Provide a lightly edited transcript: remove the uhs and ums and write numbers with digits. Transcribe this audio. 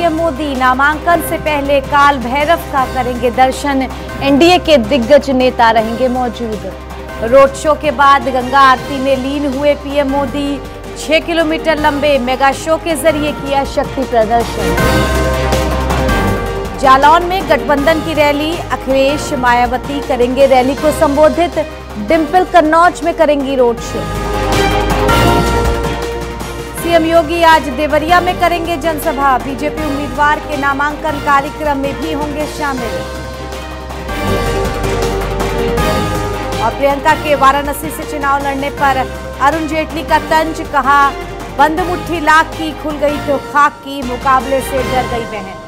PM Modi. नामांकन से पहले काल भैरव का करेंगे दर्शन। एनडीए के दिग्गज नेता रहेंगे मौजूद। रोड शो के बाद गंगा आरती में लीन हुए पीएम मोदी। 6 किलोमीटर लंबे मेगा शो के जरिए किया शक्ति प्रदर्शन। जालौन में गठबंधन की रैली। अखिलेश मायावती करेंगे रैली को संबोधित। डिंपल कन्नौज में करेंगी रोड शो। सीएम योगी आज देवरिया में करेंगे जनसभा। बीजेपी उम्मीदवार के नामांकन कार्यक्रम में भी होंगे शामिल। और प्रियंका के वाराणसी से चुनाव लड़ने पर अरुण जेटली का तंज। कहा, बंद मुट्ठी लाख की खुल गई तो खाक की, मुकाबले से डर गई बहन।